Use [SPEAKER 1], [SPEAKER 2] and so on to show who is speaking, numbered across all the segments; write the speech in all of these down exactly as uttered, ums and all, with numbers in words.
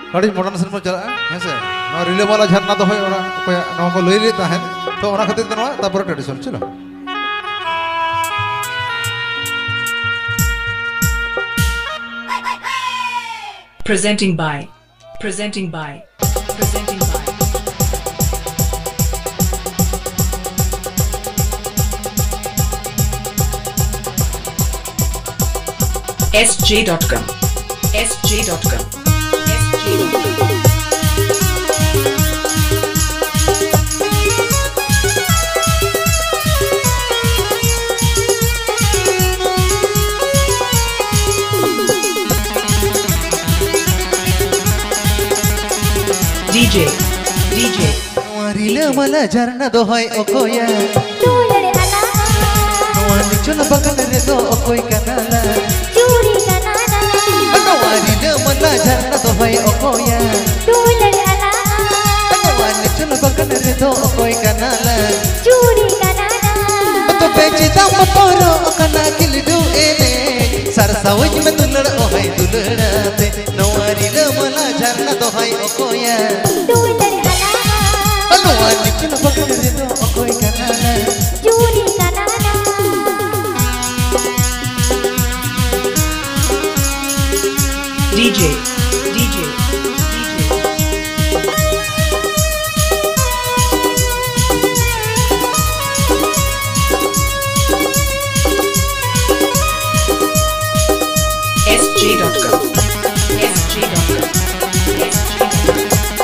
[SPEAKER 1] ᱟᱹᱰᱤ modern cinema ᱪᱟᱞᱟᱜᱼᱟ ᱦᱮᱸ ᱥᱮ ᱱᱚᱣᱟ ᱨᱤᱞᱟᱹ ᱵᱟᱞᱟ ᱡᱷᱟᱨᱱᱟ ᱫᱚ ᱦᱚᱭ ᱚᱱᱟ ᱚᱠᱚᱭ ᱱᱚᱣᱟ ᱠᱚ ᱞᱟᱹᱭ ᱞᱮᱫ ᱛᱟᱦᱮᱸ ᱛᱚ ᱚᱱᱟ ᱠᱷᱟᱹᱛᱤᱨ ᱛᱮ ᱱᱚᱣᱟ ᱛᱟᱨᱯᱚᱨᱮ ᱴᱨᱟᱰᱤᱥᱚᱱ ᱪᱚᱞᱚ
[SPEAKER 2] presenting by presenting by presenting by S J dot com S J dot com S J dot com D J D J
[SPEAKER 1] Rila mala jarna dohai okoya
[SPEAKER 3] Tulare ala
[SPEAKER 1] Wani chula bakal redo okoi kanala
[SPEAKER 3] Churi kanana
[SPEAKER 1] Rila mala jarna dohai okoya
[SPEAKER 3] Tulare ala
[SPEAKER 1] Wani chula bakal redo okoi kanala
[SPEAKER 3] Churi kanana
[SPEAKER 1] To bechi dam poro okana kildu ene Sarsawaj me dulad ohai duladate Rila mala jarna dohai okoya
[SPEAKER 3] Tulare ala
[SPEAKER 1] Wani chula bakal redo okoi kanala
[SPEAKER 3] Churi kanana
[SPEAKER 2] D J D J S J dot com S J dot com S J dot com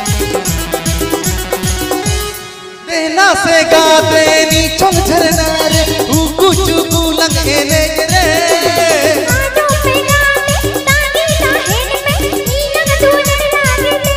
[SPEAKER 1] Dehna se gaate ni chong झरना रे उकु चुकु लग एने रे
[SPEAKER 3] आजो पे गाते तागी ताहेन पे नीलग tulare लागते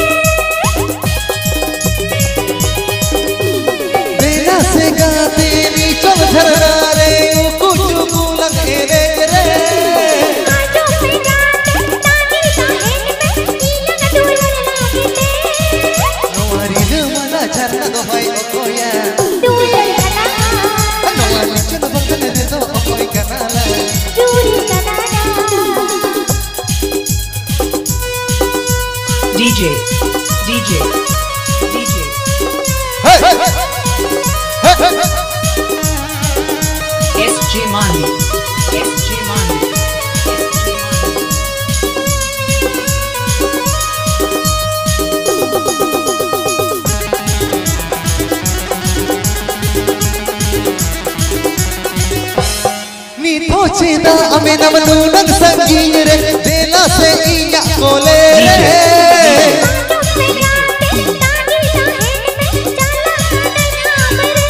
[SPEAKER 1] Dehna se gaate ni chong झरना रे उकु चुकु लग एने रे
[SPEAKER 3] आजो पे गाते तागी ताहेन पे नीलग tulare लागते
[SPEAKER 1] Nawari de mana झरना दो भाई ओकोया
[SPEAKER 3] Tulare ala
[SPEAKER 1] Nawari chuna bakal re do okoi kanala
[SPEAKER 3] Churi kanana
[SPEAKER 2] D J D J D J
[SPEAKER 1] Hey hey hey
[SPEAKER 2] S J Mani S J Mani S J Mani
[SPEAKER 1] Ni thochida ame nam dunag sangi re dela se iya kole re
[SPEAKER 3] आजो पे गाते तागी ताहेन पे चला नया मरे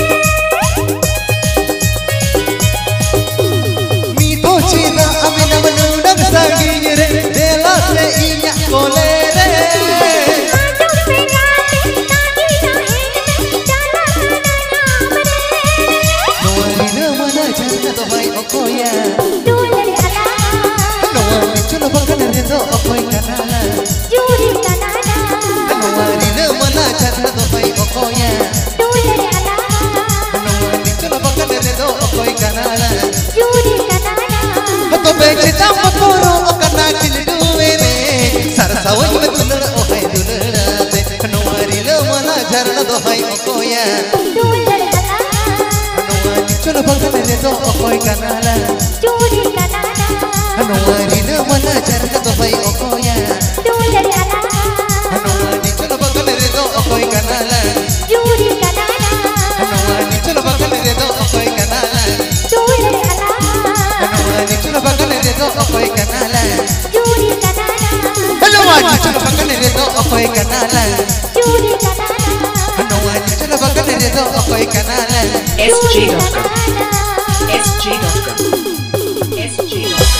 [SPEAKER 1] Mi thochida ame nam dunag sangi re dela se iya kole re
[SPEAKER 3] आजो पे गाते तागी ताहेन पे चला नया मरे
[SPEAKER 1] Nawari de mana jarna do hai okoya
[SPEAKER 3] Tulare ala
[SPEAKER 1] Nawari chuna bakal re do okoi kanala
[SPEAKER 3] Churi kanana
[SPEAKER 1] Nawari de mana jarna do hai okoya
[SPEAKER 3] Tulare ala
[SPEAKER 1] Nawari chuna bakal re do okoi kanala
[SPEAKER 3] Churi kanana
[SPEAKER 1] To bechi dam poro okana kildu ene Sarsawaj me dulad ohai duladate Nawari de mana jarna do hai okoya
[SPEAKER 3] Tulare ala
[SPEAKER 1] Nawari chuna bakal re do okoi kanala
[SPEAKER 3] Churi kanana
[SPEAKER 1] Nawari de mana jarna do hai okoya
[SPEAKER 3] Tulare ala
[SPEAKER 1] Nawari chuna bakal re do okoi kanala
[SPEAKER 3] Churi kanana
[SPEAKER 1] Nawari chuna bakal re do okoi kanala
[SPEAKER 3] Tulare ala
[SPEAKER 1] Nawari chuna bakal re do okoi kanala
[SPEAKER 3] Churi kanana
[SPEAKER 1] Nawari chuna bakal re do okoi kanala
[SPEAKER 3] Churi kanana
[SPEAKER 1] Nawari chuna bakal re do okoi kanala
[SPEAKER 2] S J dot com S J dot com S J dot com